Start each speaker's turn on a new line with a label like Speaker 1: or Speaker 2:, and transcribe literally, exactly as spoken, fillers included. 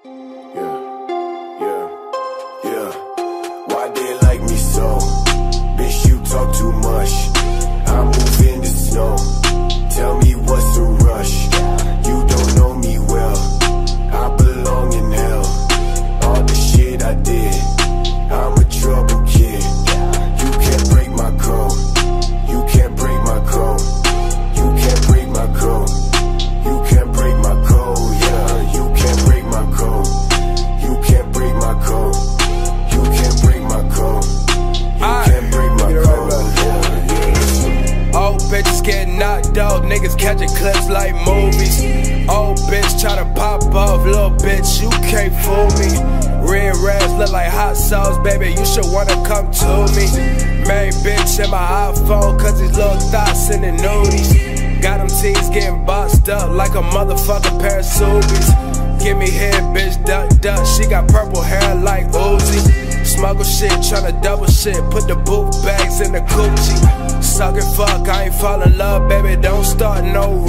Speaker 1: Yeah, yeah, yeah. Why they like me so? Bitch, you talk too much. I move in the snow. Tell me what's the rush? You don't know me well. I belong in hell. All the shit I did, I'm a trouble kid. You can't break my code. You can't break my code. You can't break my code. You can't break my code. Yeah, you can't break my code. You can't break my code. You can't break my code. You can't break my code. Yeah, yeah.
Speaker 2: Old bitches getting knocked out, niggas catching clips like movies. Old bitch try to pop off, little bitch, you can't fool me. Red rags look like hot sauce, baby, you should wanna come to me. Main bitch in my iPhone, cause these little thoughts in the nudies. Got them teens getting boxed up like a motherfucking pair of Subies. Give me head, bitch, duck, duck, she got purple hair like Uzi. Smuggle shit, tryna double shit, put the boot bags in the coochie. Suck it, fuck, I ain't fall in love, baby, don't start no